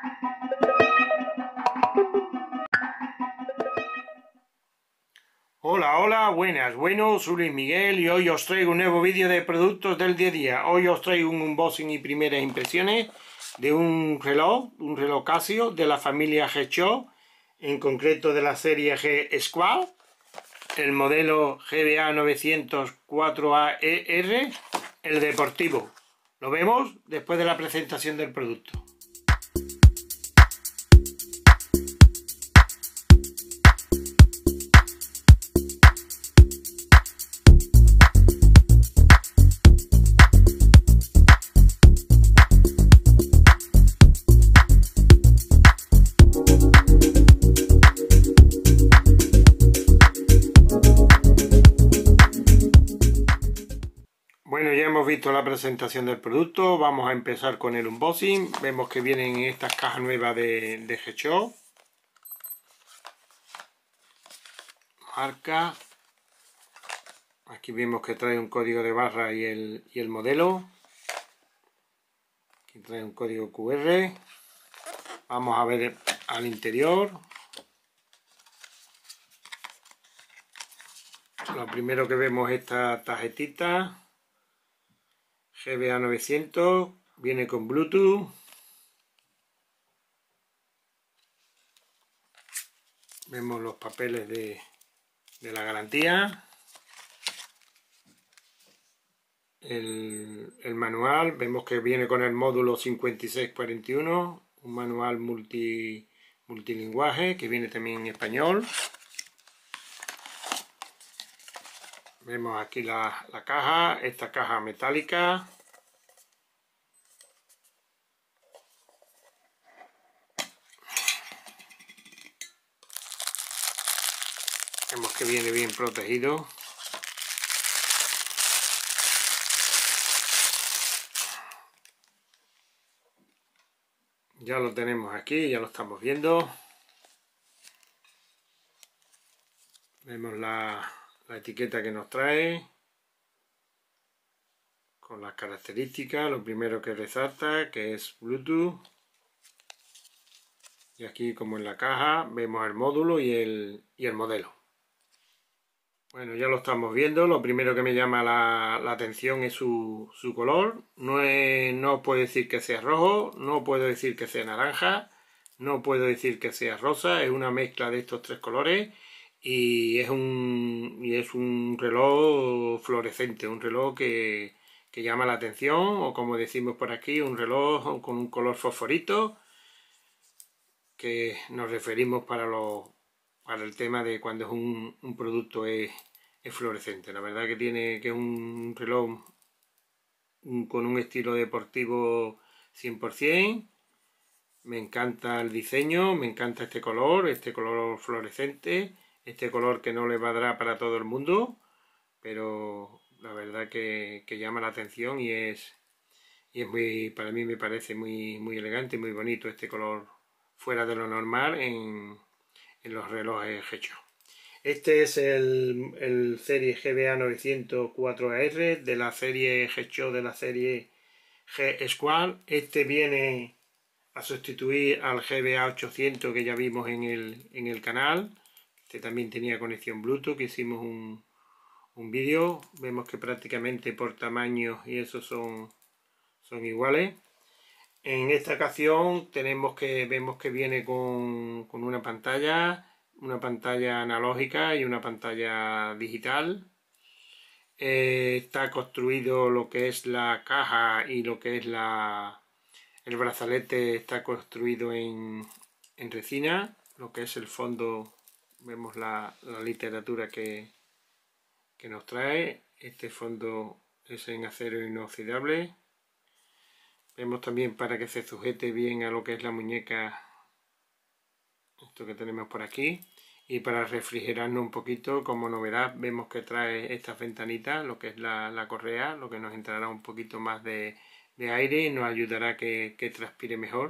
Hola, hola, buenas, bueno, soy Luis Miguel y hoy os traigo un nuevo vídeo de productos del día a día. Hoy os traigo un unboxing y primeras impresiones de un reloj Casio de la familia G-Shock, en concreto de la serie G-Squad, el modelo GBA 904AER, el deportivo. Lo vemos después de la presentación del producto. Bueno, ya hemos visto la presentación del producto, vamos a empezar con el unboxing. Vemos que vienen en estas cajas nuevas de G-Shock. Marca. Aquí vemos que trae un código de barra y el modelo. Aquí trae un código QR. Vamos a ver al interior. Lo primero que vemos es esta tarjetita. GBA 900, viene con Bluetooth. Vemos los papeles de la garantía. El manual, vemos que viene con el módulo 5641, un manual multilingüaje que viene también en español. Vemos aquí la caja, esta caja metálica. Vemos que viene bien protegido. Ya lo tenemos aquí, ya lo estamos viendo. Vemos la etiqueta que nos trae con las características. Lo primero que resalta que es Bluetooth. Y aquí, como en la caja, vemos el módulo y el modelo. Bueno, ya lo estamos viendo. Lo primero que me llama la atención es su color. No puedo decir que sea rojo, no puedo decir que sea naranja, no puedo decir que sea rosa. Es una mezcla de estos tres colores y es un reloj fluorescente, un reloj que llama la atención, o como decimos por aquí, un reloj con un color fosforito, que nos referimos para el tema de cuando es un producto es fluorescente. La verdad que es un reloj con un estilo deportivo 100%. Me encanta el diseño, me encanta este color fluorescente, este color que no le va a dar para todo el mundo, pero la verdad que llama la atención y es muy, para mí me parece muy elegante, muy bonito este color fuera de lo normal en los relojes G-Shock. Este es el serie GBA 904AR de la serie G-Shock, de la serie G-Squad. Este viene a sustituir al GBA 800 que ya vimos en el canal. Este también tenía conexión Bluetooth, que hicimos un vídeo. Vemos que prácticamente por tamaño y eso son iguales. En esta ocasión vemos que viene con una pantalla analógica y una pantalla digital. Está construido lo que es la caja y lo que es el brazalete, está construido en resina. Lo que es el fondo, vemos la literatura que nos trae. Este fondo es en acero inoxidable. Vemos también, para que se sujete bien a lo que es la muñeca, esto que tenemos por aquí. Y para refrigerarnos un poquito, como novedad, vemos que trae estas ventanitas, lo que es la correa, lo que nos entrará un poquito más de aire y nos ayudará a que transpire mejor.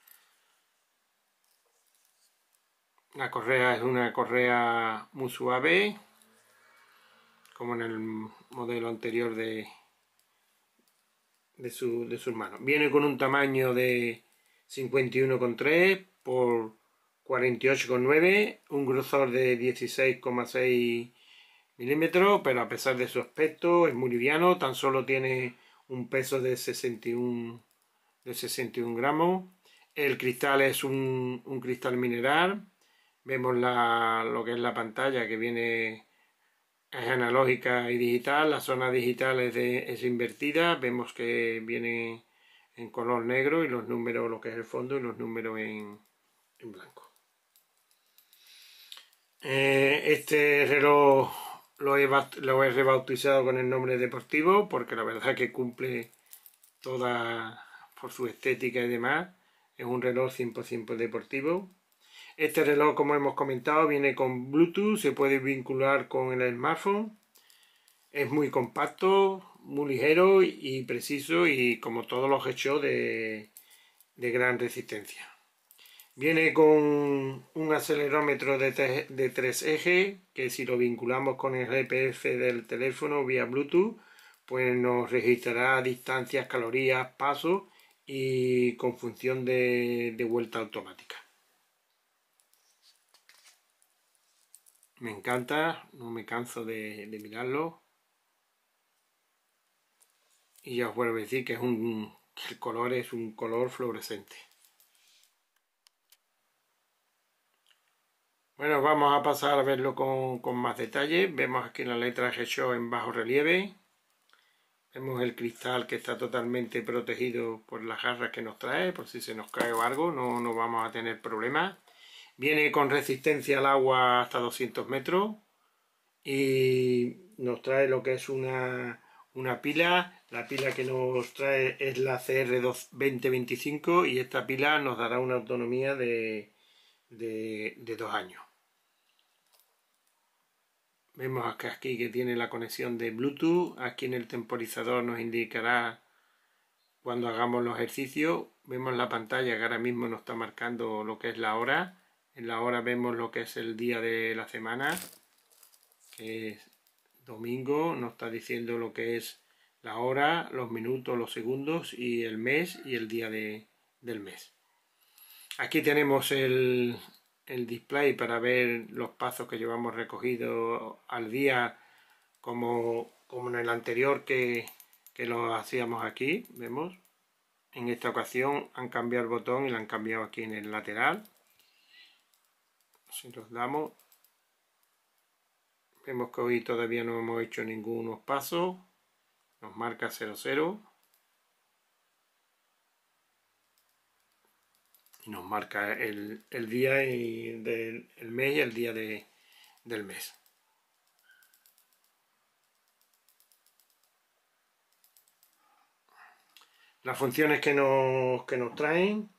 La correa es una correa muy suave, como en el modelo anterior de sus manos. Viene con un tamaño de 51,3 por 48,9, un grosor de 16,6 milímetros, pero a pesar de su aspecto es muy liviano, tan solo tiene un peso de 61 gramos. El cristal es un cristal mineral. Vemos lo que es la pantalla, que viene, es analógica y digital. La zona digital es invertida. Vemos que viene en color negro y los números, lo que es el fondo, y los números en blanco. Este reloj lo he rebautizado con el nombre deportivo, porque la verdad que cumple toda, por su estética y demás. Es un reloj 100% deportivo. Este reloj, como hemos comentado, viene con Bluetooth, se puede vincular con el smartphone. Es muy compacto, muy ligero y preciso, y como todos los hechos de gran resistencia. Viene con un acelerómetro de 3 ejes, que si lo vinculamos con el GPS del teléfono vía Bluetooth, pues nos registrará distancias, calorías, pasos y con función de vuelta automática. Me encanta, no me canso de mirarlo. Y ya os vuelvo a decir que el color es un color fluorescente. Bueno, vamos a pasar a verlo con más detalle. Vemos aquí la letra G-SHOW en bajo relieve. Vemos el cristal que está totalmente protegido por las garras que nos trae, por si se nos cae o algo, no vamos a tener problemas. Viene con resistencia al agua hasta 200 metros y nos trae lo que es una pila. La pila que nos trae es la CR2025 y esta pila nos dará una autonomía de 2 años. Vemos aquí que tiene la conexión de Bluetooth. Aquí en el temporizador nos indicará cuando hagamos los ejercicios. Vemos la pantalla que ahora mismo nos está marcando lo que es la hora. En la hora vemos lo que es el día de la semana, que es domingo. Nos está diciendo lo que es la hora, los minutos, los segundos y el mes y el día del mes. Aquí tenemos el display para ver los pasos que llevamos recogidos al día, como en el anterior que lo hacíamos aquí. Vemos, en esta ocasión han cambiado el botón y lo han cambiado aquí en el lateral. Si nos damos, vemos que hoy todavía no hemos hecho ningunos pasos. Nos marca 00 y nos marca el día del mes y el día del mes. Las funciones que nos traen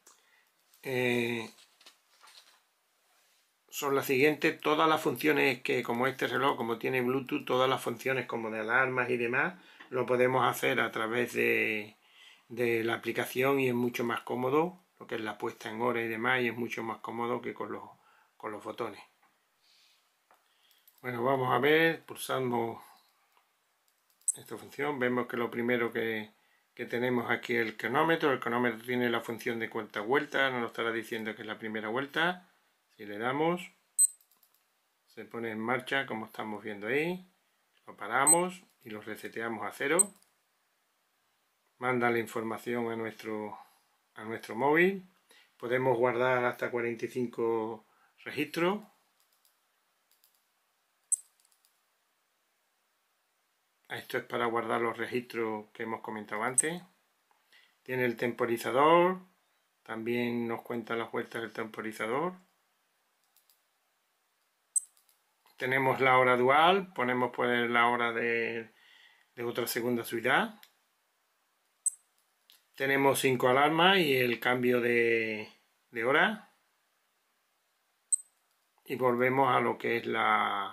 son las siguientes. Todas las funciones que, como este reloj, como tiene Bluetooth, todas las funciones como de alarmas y demás, lo podemos hacer a través de la aplicación y es mucho más cómodo, lo que es la puesta en hora y demás, y es mucho más cómodo que con los botones. Bueno, vamos a ver, pulsamos esta función, vemos que lo primero que tenemos aquí es el cronómetro. El cronómetro tiene la función de cuenta vuelta, nos lo estará diciendo que es la primera vuelta. Si le damos, se pone en marcha como estamos viendo ahí, lo paramos y lo reseteamos a 0. Manda la información a nuestro móvil. Podemos guardar hasta 45 registros. Esto es para guardar los registros que hemos comentado antes. Tiene el temporizador, también nos cuenta las vueltas del temporizador. Tenemos la hora dual, ponemos pues la hora de otra segunda ciudad. Tenemos 5 alarmas y el cambio de hora. Y volvemos a lo que es la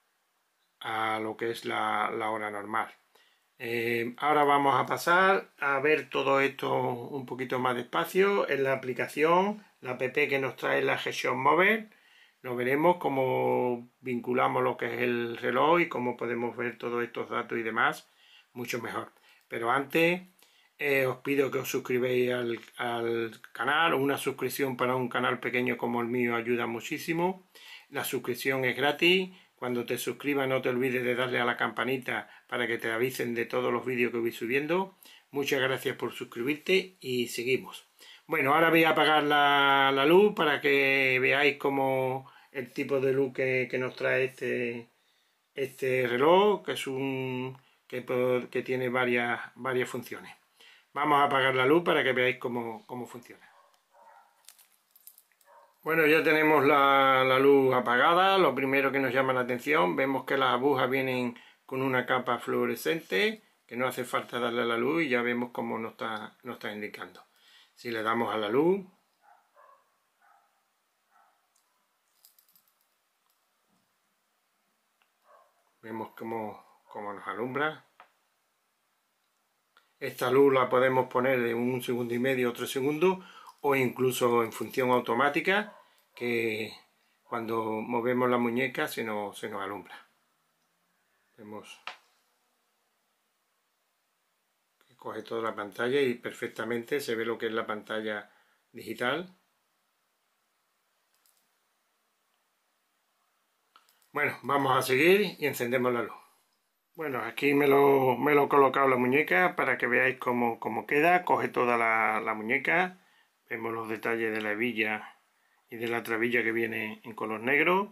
hora normal. Ahora vamos a pasar a ver todo esto un poquito más despacio en la aplicación, la app que nos trae la G-SHOW Mobile. Lo veremos cómo vinculamos lo que es el reloj y cómo podemos ver todos estos datos y demás mucho mejor. Pero antes os pido que os suscribáis al canal. Una suscripción para un canal pequeño como el mío ayuda muchísimo. La suscripción es gratis. Cuando te suscribas no te olvides de darle a la campanita para que te avisen de todos los vídeos que voy subiendo. Muchas gracias por suscribirte y seguimos. Bueno, ahora voy a apagar la luz para que veáis cómo el tipo de luz que nos trae este reloj, que es que tiene varias funciones. Vamos a apagar la luz para que veáis cómo funciona. Bueno, ya tenemos la luz apagada. Lo primero que nos llama la atención, vemos que las agujas vienen con una capa fluorescente, que no hace falta darle a la luz y ya vemos cómo nos está indicando. Si le damos a la luz, vemos cómo nos alumbra. Esta luz la podemos poner de 1,5 segundos, 3 segundos, o incluso en función automática, que cuando movemos la muñeca se nos alumbra. Vemos que coge toda la pantalla y perfectamente se ve lo que es la pantalla digital. Bueno, vamos a seguir y encendemos la luz. Bueno, aquí me lo he colocado la muñeca para que veáis cómo queda. Coge toda la muñeca. Vemos los detalles de la hebilla y de la trabilla que viene en color negro.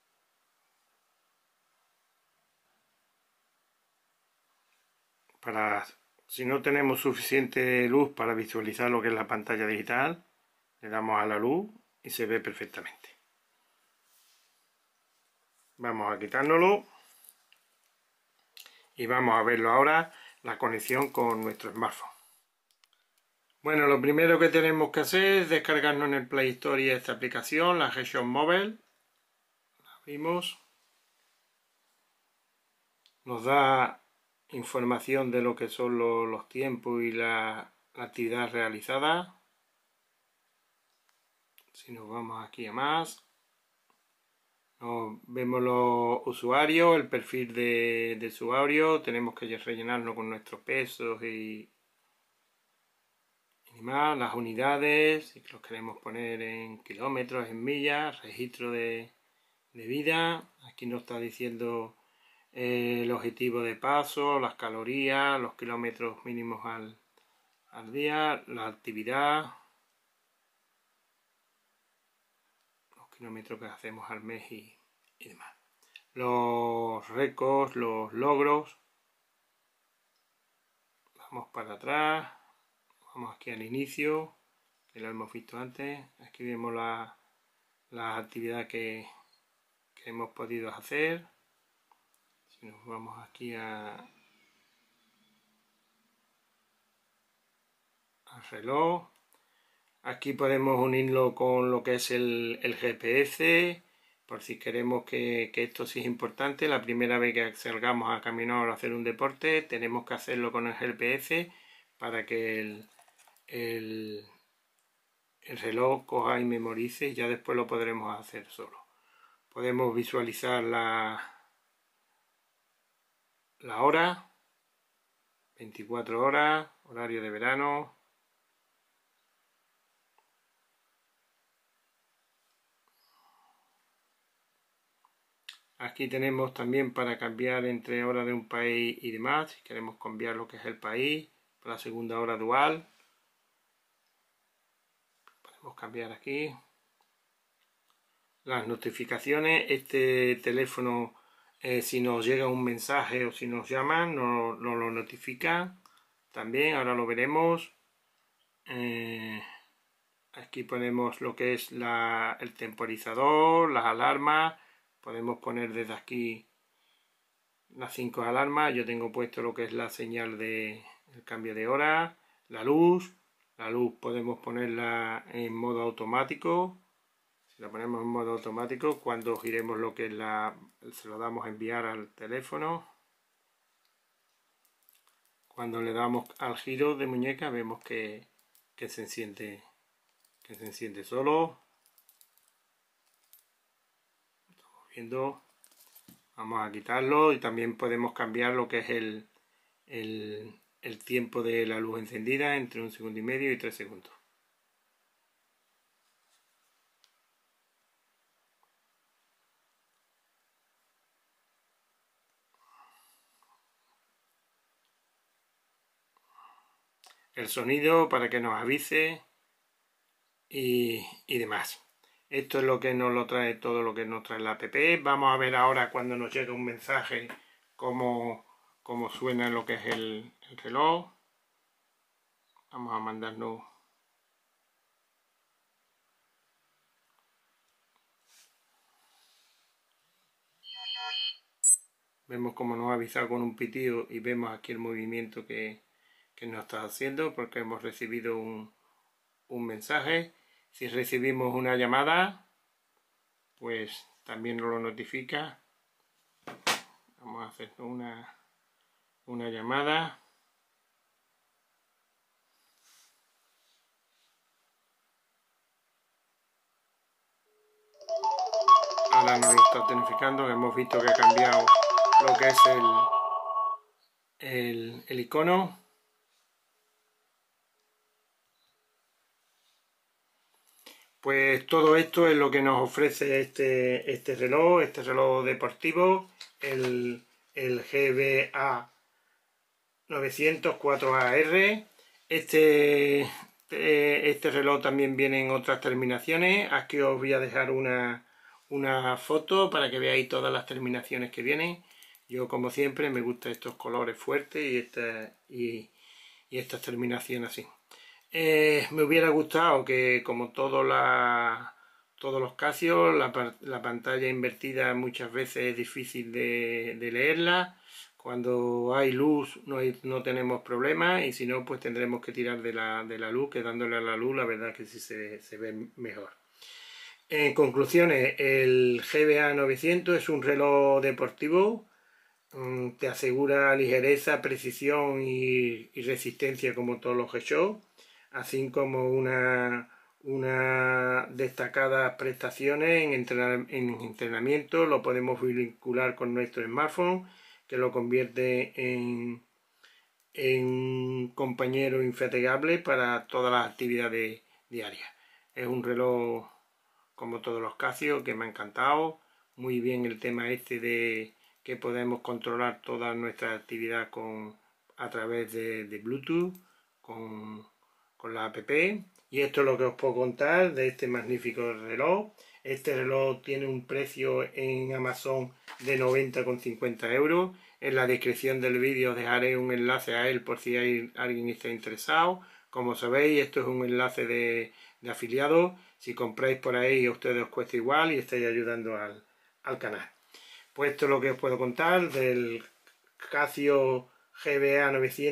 Si no tenemos suficiente luz para visualizar lo que es la pantalla digital, le damos a la luz y se ve perfectamente. Vamos a quitárnoslo. Y vamos a verlo ahora, la conexión con nuestro smartphone. Bueno, lo primero que tenemos que hacer es descargarnos en el Play Store esta aplicación, la G-Shock Mobile. La abrimos. Nos da información de lo que son los tiempos y la actividad realizada. Si nos vamos aquí a más, vemos los usuarios, el perfil de usuario, tenemos que rellenarlo con nuestros pesos y más, las unidades, si los queremos poner en kilómetros, en millas, registro de vida. Aquí nos está diciendo el objetivo de paso, las calorías, los kilómetros mínimos al día, la actividad, los kilómetros que hacemos al mes y demás. Los récords, los logros. Vamos para atrás. Vamos aquí al inicio, que lo hemos visto antes. Aquí vemos la actividad que hemos podido hacer. Si nos vamos aquí al reloj, aquí podemos unirlo con lo que es el GPS, por si queremos que esto sí es importante. La primera vez que salgamos a caminar o a hacer un deporte, tenemos que hacerlo con el GPS para que el reloj coja y memorice, y ya después lo podremos hacer solo. Podemos visualizar la hora, 24 horas, horario de verano. Aquí tenemos también para cambiar entre horas de un país y demás, si queremos cambiar lo que es el país, para la segunda hora dual. Podemos cambiar aquí. Las notificaciones, este teléfono, si nos llega un mensaje o si nos llaman, nos lo notifica. También, ahora lo veremos. Aquí ponemos lo que es el temporizador, las alarmas. Podemos poner desde aquí las 5 alarmas. Yo tengo puesto lo que es la señal del cambio de hora. La luz podemos ponerla en modo automático. Si la ponemos en modo automático, cuando giremos lo que es se lo damos a enviar al teléfono. Cuando le damos al giro de muñeca vemos que se enciende solo. Estamos viendo. Vamos a quitarlo y también podemos cambiar lo que es el tiempo de la luz encendida entre 1,5 segundos y 3 segundos. El sonido para que nos avise y demás. Esto es lo que nos lo trae, todo lo que nos trae la app. Vamos a ver ahora cuando nos llega un mensaje cómo suena lo que es el reloj. Vamos a mandarnos. Vemos cómo nos ha avisado con un pitido y vemos aquí el movimiento que nos está haciendo porque hemos recibido un mensaje. Si recibimos una llamada, pues también nos lo notifica. Vamos a hacer una llamada. Ahora nos lo está notificando, hemos visto que ha cambiado lo que es el icono. Pues todo esto es lo que nos ofrece este reloj deportivo, el GBA 904AR. Este reloj también viene en otras terminaciones. Aquí os voy a dejar una foto para que veáis todas las terminaciones que vienen. Yo, como siempre, me gustan estos colores fuertes y estas terminaciones así. Me hubiera gustado que, como todos los Casio, la pantalla invertida muchas veces es difícil de leerla. Cuando hay luz no tenemos problemas, y si no, pues tendremos que tirar de la luz, que dándole a la luz la verdad que sí se ve mejor. En conclusiones, el GBA 900 es un reloj deportivo. Te asegura ligereza, precisión y resistencia como todos los G-Shock, así como una destacadas prestaciones en entrenamiento. Lo podemos vincular con nuestro smartphone, que lo convierte en un compañero infatigable para todas las actividades diarias. Es un reloj como todos los Casio que me ha encantado. Muy bien el tema de que podemos controlar toda nuestra actividad a través de Bluetooth con la app. Y esto es lo que os puedo contar de este magnífico reloj. Este reloj tiene un precio en Amazon de 90,50 €. En la descripción del vídeo os dejaré un enlace a él por si alguien está interesado. Como sabéis, esto es un enlace de afiliado. Si compráis por ahí, a ustedes os cuesta igual y estáis ayudando al canal. Pues esto es lo que os puedo contar del Casio GBA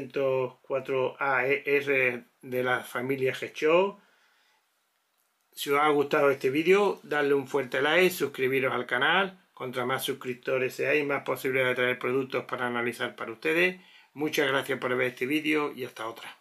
904AR de la familia G-Shock. Si os ha gustado este vídeo, dadle un fuerte like, suscribiros al canal. Contra más suscriptores seáis, más posibilidad de traer productos para analizar para ustedes. Muchas gracias por ver este vídeo y hasta otra.